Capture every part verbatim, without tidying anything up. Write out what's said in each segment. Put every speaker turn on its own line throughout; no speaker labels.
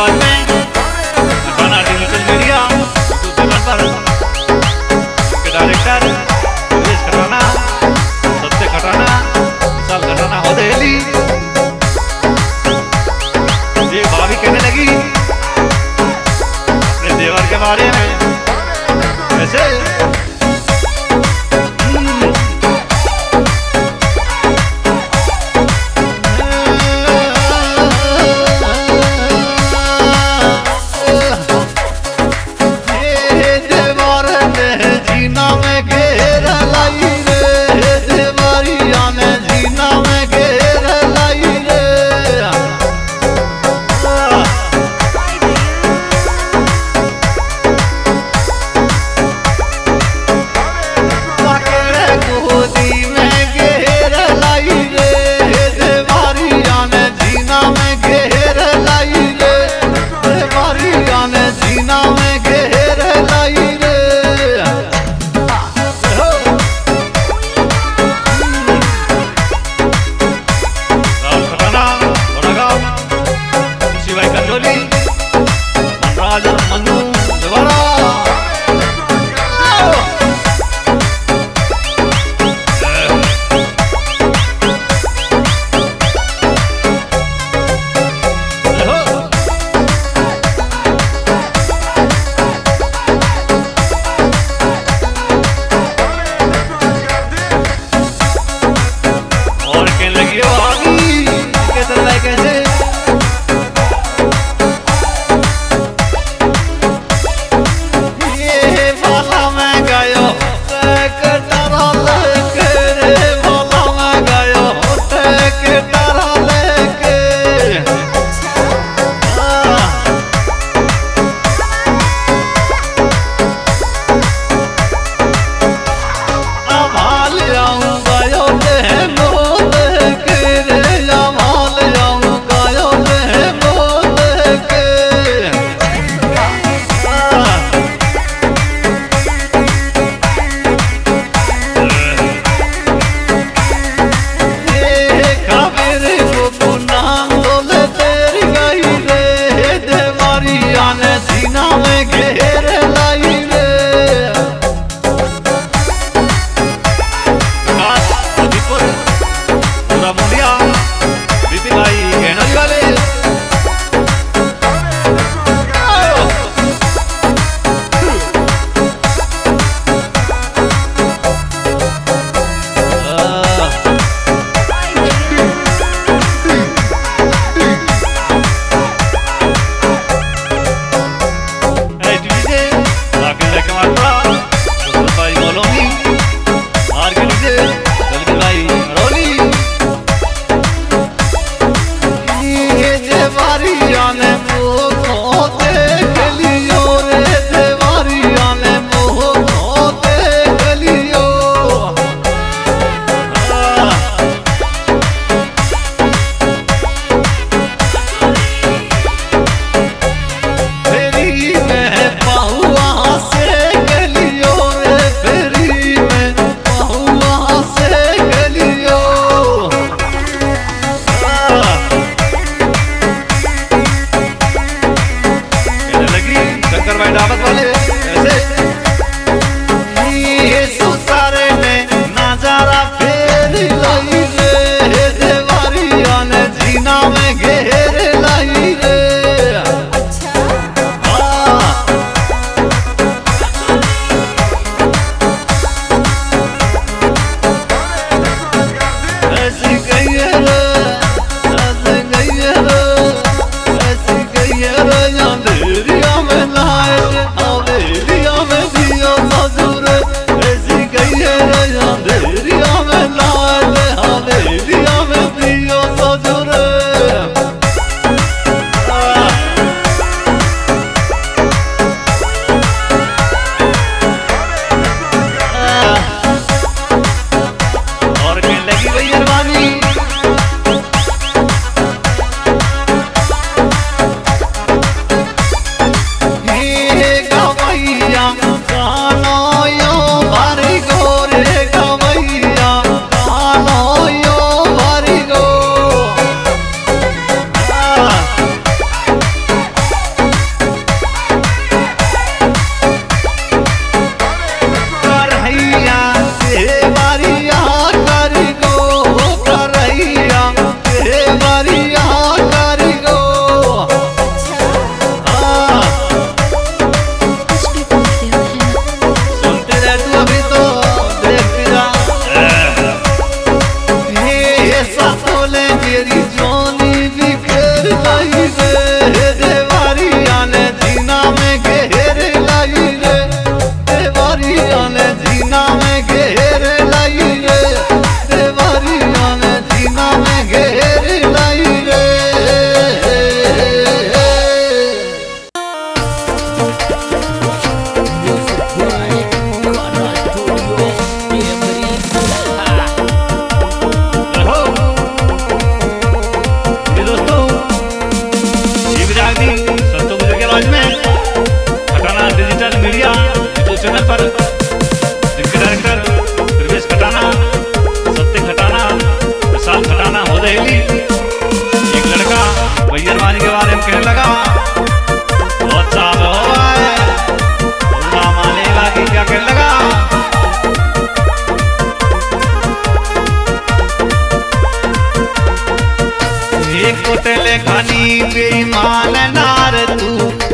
आवाज में गाना डिजिटल मीडिया यूट्यूब चैनल पर के डायरेक्टर सुरेश खटाना, सत्य खटाना, विशाल खटाना हो दिल्ली। ये भाभी कहने लगी अपने देवर के बारे में कैसे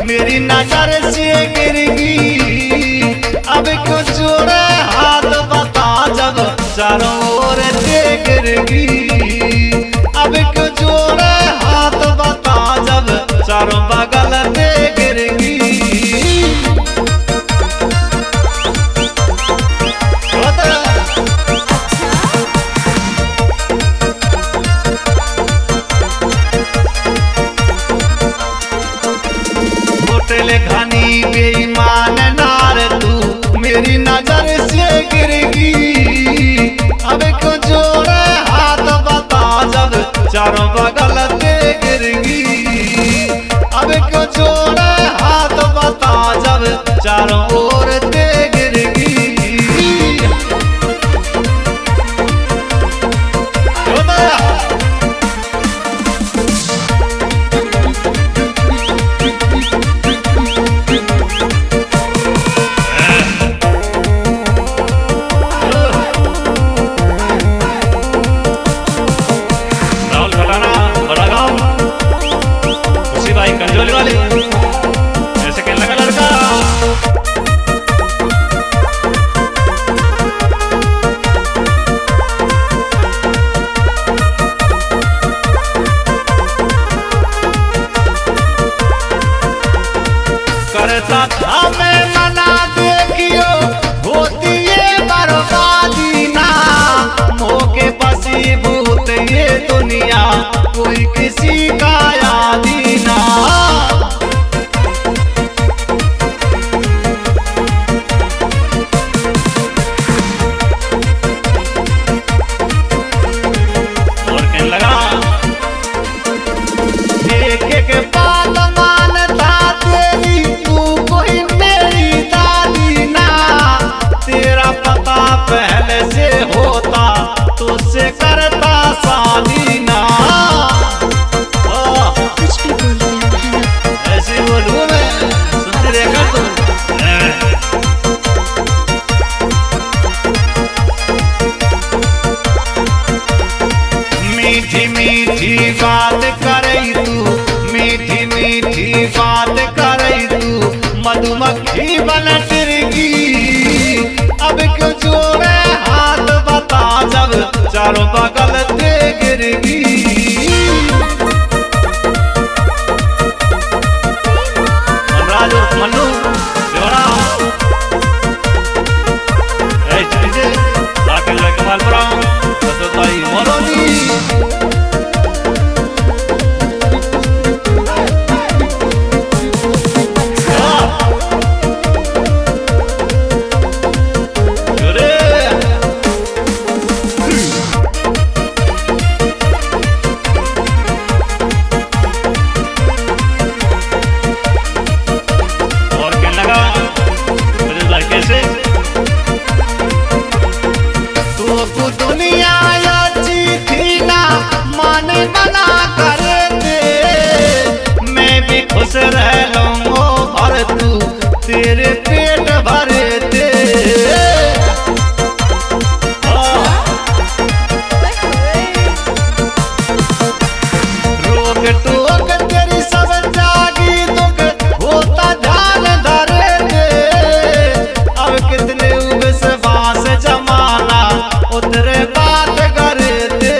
मेरी नजर से गिरगी। अब क्यों जोड़े हाथ बता जब चारों ओर से गिरगी। अब क्यों जोड़े हाथ बता जब चारों बगल से गिरगी। होटल घनी बेईमान नार तू मेरी नजर से गिरगी। अब क्यों जोड़े हाथ बता जब चारों बगल से गिरगी। अब क्यों जोड़े हाथ बता जब चारों ओर से गिरगी। ऐसे कहने लगा लड़का। करता था मैं मना देखियो होती ये बर्बादी ना। मोके बसी भूत ये दुनिया कोई किसी का यादी ना। और कहने लगा एक एक बात मानता तेरी तू कोई मेरी दादी ना। तेरा पता पहले से होता तुझसे करता शादी ना।
कुछ भी बोलते हैं
ऐसे बोलूं मैं सुनते देखा तू। मीठी मीठी बात करे तू मीठी मीठी बात करे तू मधुमक्खी बन फिरगी। अब क्यों जोड़े हाथ बता जब चारों बगल से गिरगी। राजू मल्लू देवड़ा ऐ चीजे राकेश भाई कमालपुरा सतत भाई मोरोनी। दुनिया अच्छी थी ना माने मना करे दे। मैं भी खुश रह लूंगो और तू तेरे पेट भरे दे। रोक टोक तेरी सब जागी दुख होता ध्यान धरे दे। अब कितने विश्वास जमाना उतरे बात करे दे।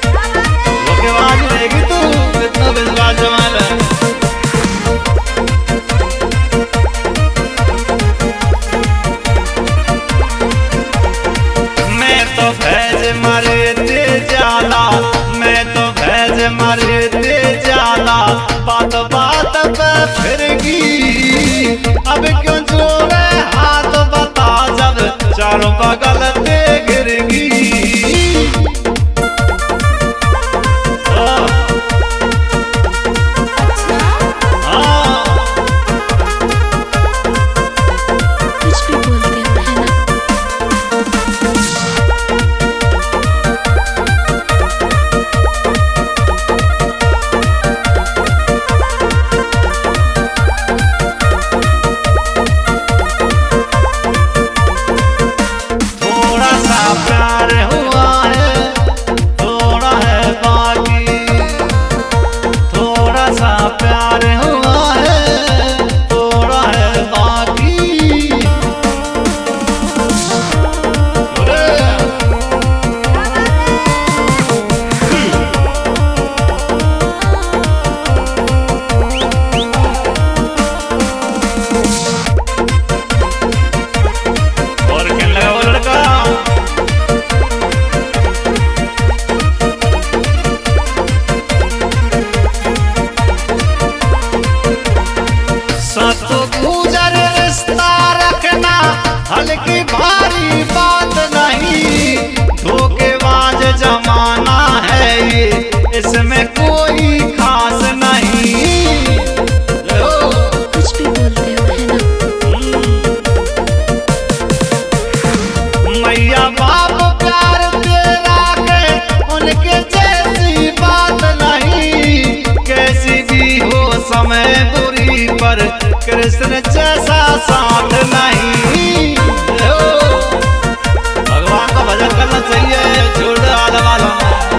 वो के बाद रहेगी तू कितना विश्वास जमाना। हल्की भारी बात नहीं, धोखेबाज जमाना है ये, इसमें कोई खास नहीं।
कुछ भी बोलते हो है ना।
मैया बाप प्यार तेरा के उनके जैसी बात नहीं, कैसी भी हो समय बुरी पर कृष्ण जैसा साथ नहीं। भगवान का भजन करना चाहिए, छोड़ दे आधा वाला।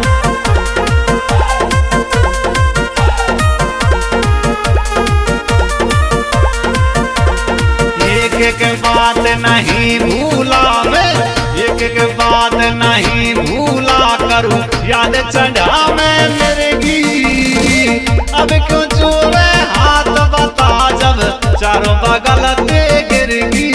एक एक बात नहीं भूला मैं, एक एक बात नहीं भूला करूं, याद चढ़ा मैं मेरे गी। अब क्यों जोड़े हाथ बता जब चारों बगल ते गिरगी।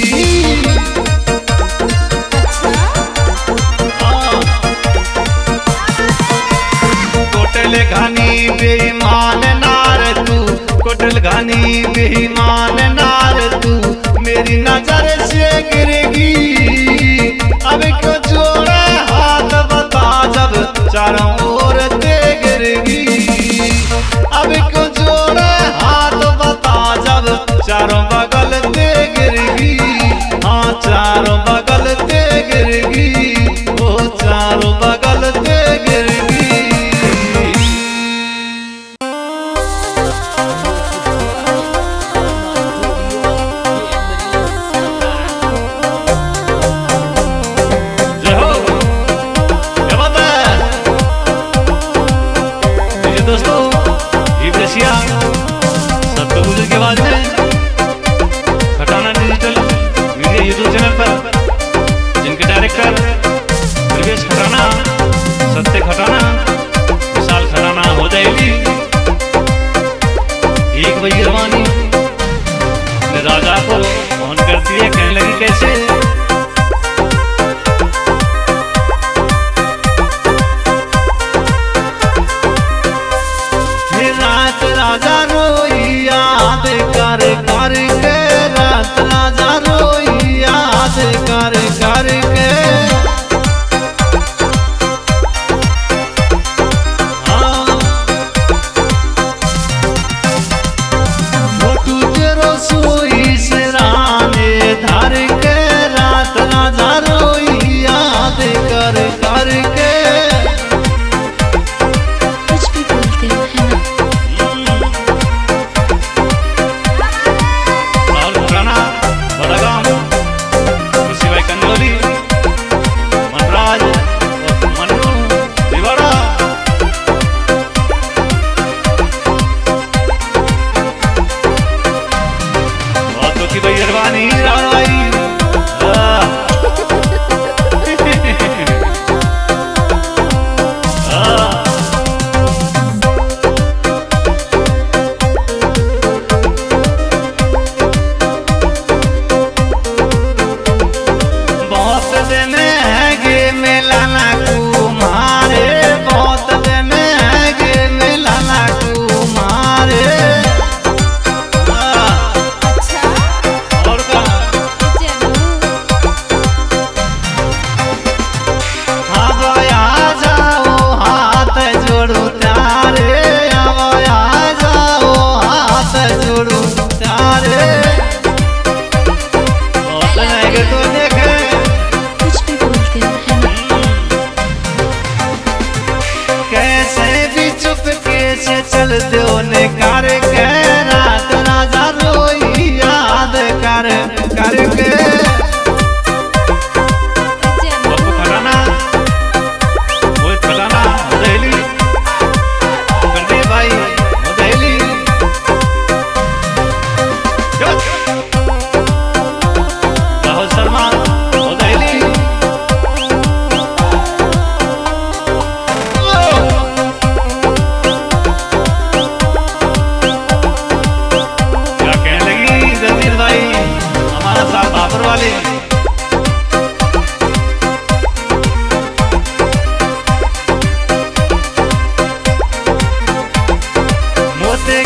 कोटल घनी बेईमान नार तू, कोटल घनी बेईमान नार तू, मेरी नजर से गिरेगी। अब क्यों जोड़े हाथ बता जब चारों ओर ते गिरेगी। अब क्यों जोड़े हाथ बता जब चारों बगल ते गिरेगी। हाँ चारों बगल ते गिरेगी, वो चारों बगल ते गिरेगी। दोस्तों ये रसिया सबको गुजर के बाद में Khatana digital media YouTube channel पर जिनके डायरेक्टर प्रवेश खटाना, सत्य खटाना, विशाल खटाना हो जाएगी। एक बजी रवानी राजा को फोन करती है, कहने लगी कैसे राजा रोई याद कर कर के, रात राजा रोई याद कर कर के। हाँ फोटू तेरो सोई सिराने धर के, रात राजा रोई याद कर कर के।
कुछ भी बोलते हो है ना।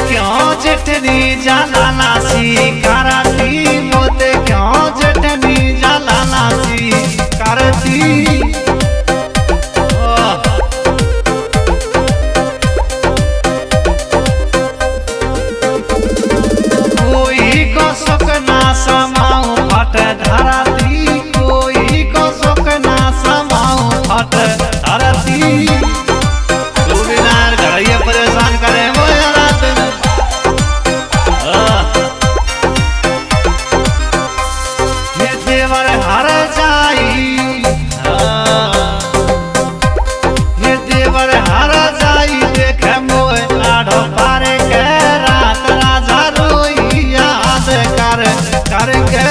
जटनी जाना नासी कराती मोते क्यों जटनी
लाना सी करती कोई को सुकना समाऊ फट धरती कोई को सुकना समाऊ फट धरती तू बिना घड़िया परेशान करे वो रात ये देवर हर जाई ये देवर हर जाई देखे मोए आढ़ो पारे के रात राजा रोई याद कर करके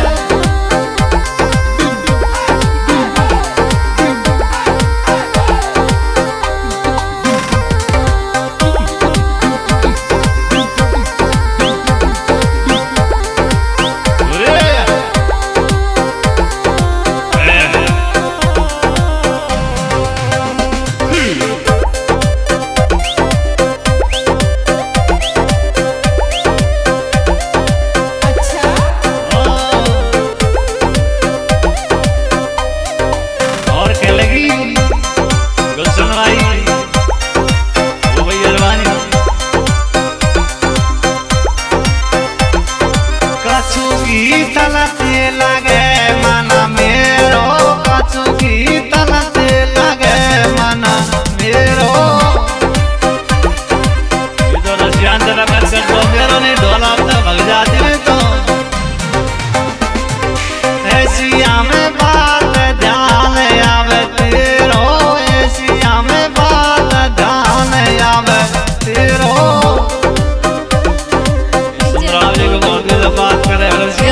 तलते लगे मना मेरो कचुकी तलते लगे मना मेरो इधर शांत रखकर तो मेरो ने ढोला तो भग जाती है तो ऐसी हमें बात ध्यान आवे तेरो ऐसी हमें बात ध्यान आवे तेरो सुंदराव जी को बहुत गलत बात करे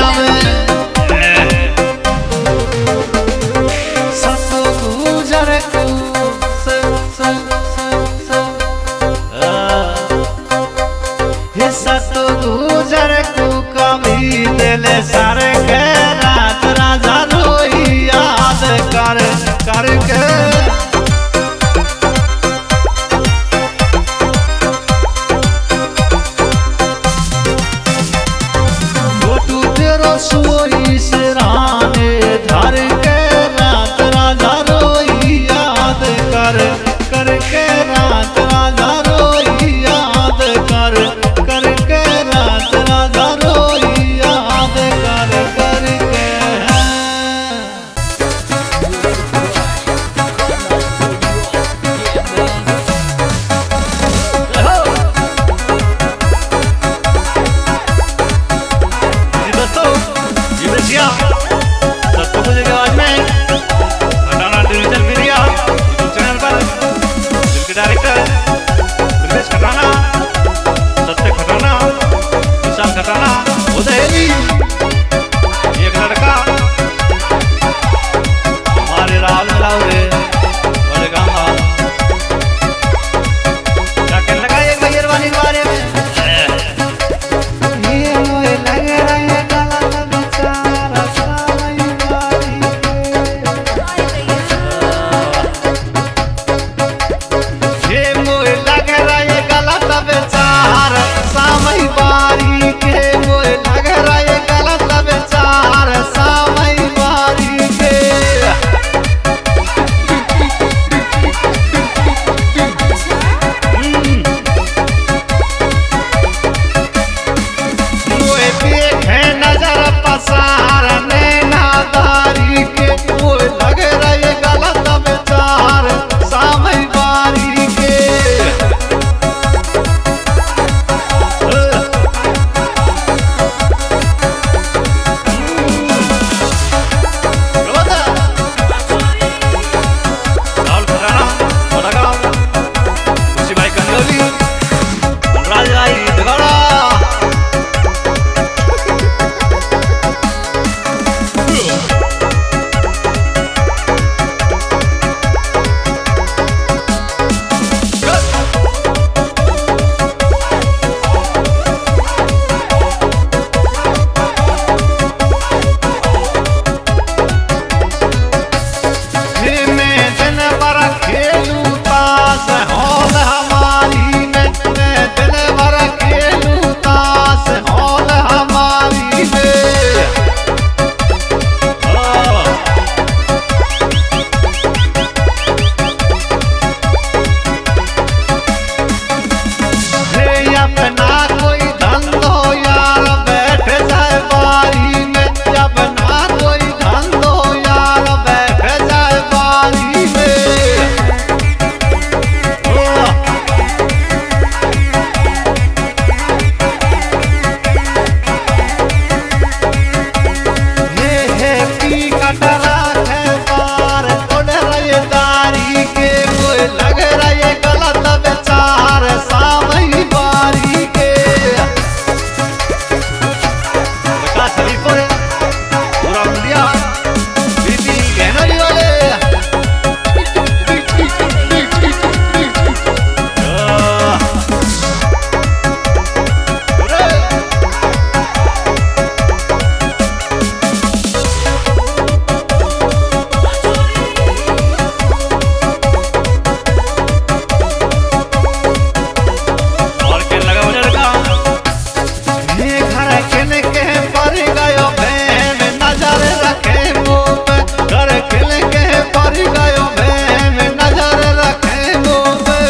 गुजर को कभी दिल सर के रात राजा रोई याद कर करके फोटू तेरो सोई सिराने धर के रात राजा रोई याद कर करके रात राजा रोई याद कर करके रात राजा रोई याद कर अपना कोई धंधो यार बैठ जाए बारी में, अपना कोई धंधो यार बैठ जाए बारी में। हे हे पी कटरा है पार उड़ रहे दारी के, कोई लग रहे गलत विचार सामई बारी के। प्रकाश हरिपुर पूरा इंडिया बीती कहना वाले और के लगा उधर का ये घर किन के पर गयो बहन नजर रखे मुंह पे, घर किन के पर गयो बहन नजर रखे मुंह पे।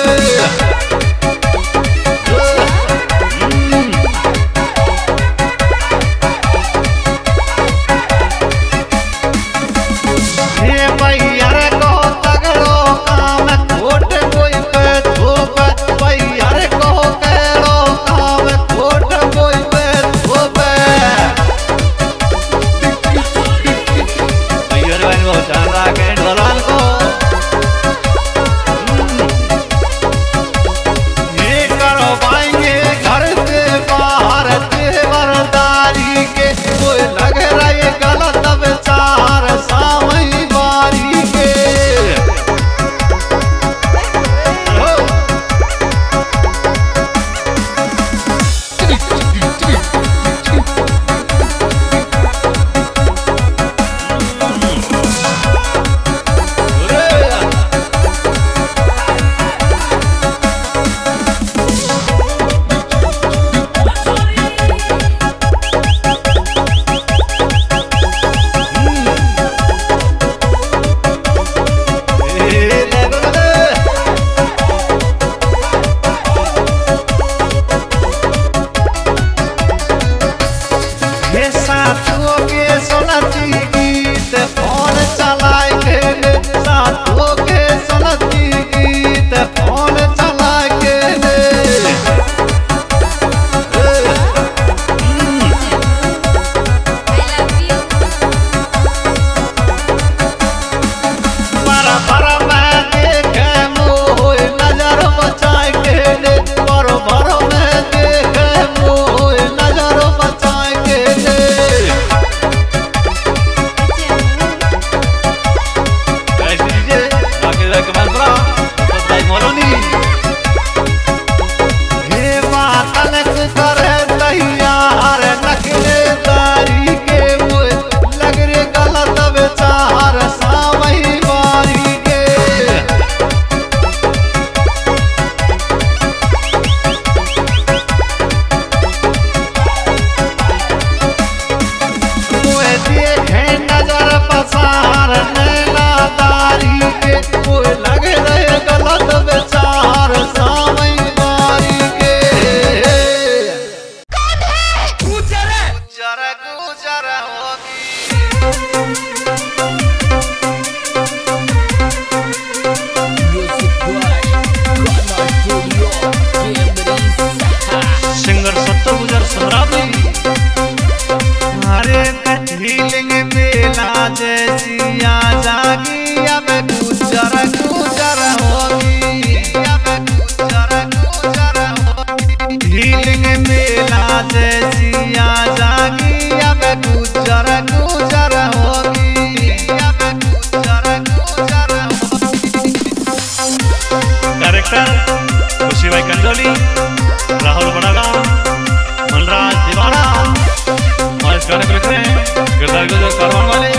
ये भैया को तगड़ो काम खोट कोई पे धूप, भैया को करो काम खोट कोई पे धूप। भैया रे वो चांदा के ढोलाल को ये करो पाएंगे घर से बाहर तेवरदारी के, कोई लग रहे गलत विचार सामई बारी के। हो ये साथों के सुनती गीत फोन चलाए के, साथों के सुनती गीत फोन चलाए के। बड़ा बड़ा मैं देखे मोह नजर बचाए के, बड़ो बड़ो मैं देखे मोह नजर बचाए के। ऐसे लीजिए आगे रख मंत्रा तो भाई मोलोनी हे मातलक करे तैयार नखले दारी के, मुझ लग रे गलत विचार सामई बारी के। मुझे देखे नजर पसार नैना दारी के, कोई लग रहे गलत विचार सामई बारी के। गुजर गुजर होगी सिंगर सत्तर गुजर सम्राटी। हरे हीलिंग मेला जैसिया जागी अब गुजर गुजर होगी, अब गुजर गुजर होगी। हीलिंग मेला जैसिया जागी अब गुजर गुजर होगी, अब गुजर गुजर होगी। डायरेक्टर खुशी भाई कंजोली, राहुल बड़ागांव, मनराज दीवाना और इस गाने को लिख रहे हैं किरदार गुजर कारवान वाले।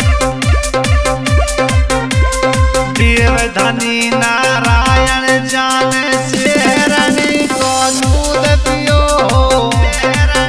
देव धनी नारायण जान शेरनी को दूध पियो,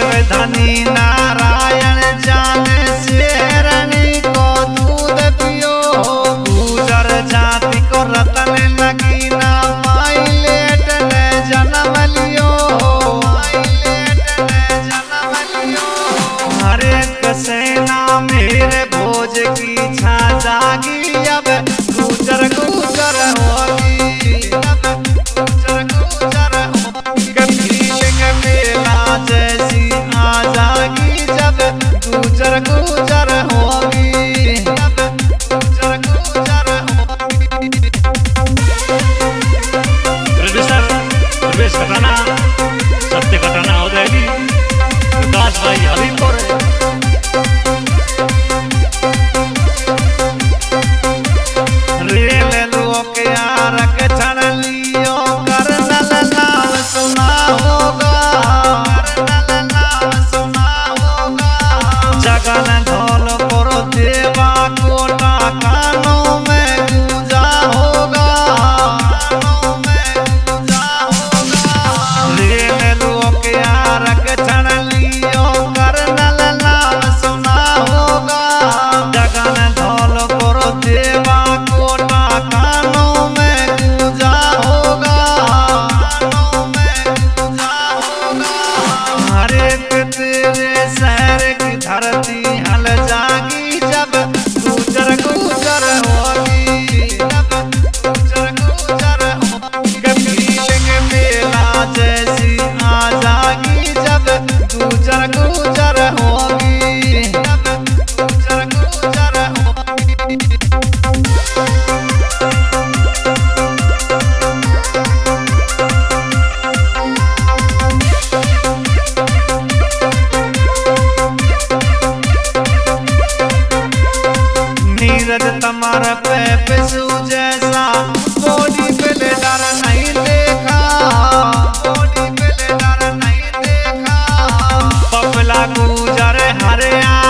अब धनी नारायण जाने शेरनी को दूध पियो गुजर जाति को रतन लगी ना पायलट ने जन्म लियो पायलट ने जन्म लियो हर एक सेना मेरे भोज की छा जागी अब गुजर गुजर होगी अब गुजर गुजर होगी फीलिंग मेला जैसी आ जागी जब गुजर गुजर होगी अब गुजर गुजर होगी। प्रोड्यूसर प्रवेश खटाना सत्य खटाना हो जाएगी विकास भाई हबीबपुर धरती हल जागी जब गुजर गुजर होगी जब गुजर गुजर होगी फीलिंग मेला जैसी आ जागी जब गुजर गुजर होगी जब गुजर गुजर होगी। नीरज तुम्हारा पे पिसू जैसा बॉडी पे ले डर नहीं देखा बॉडी पे ले डर नहीं देखा पपला गुजर हरिया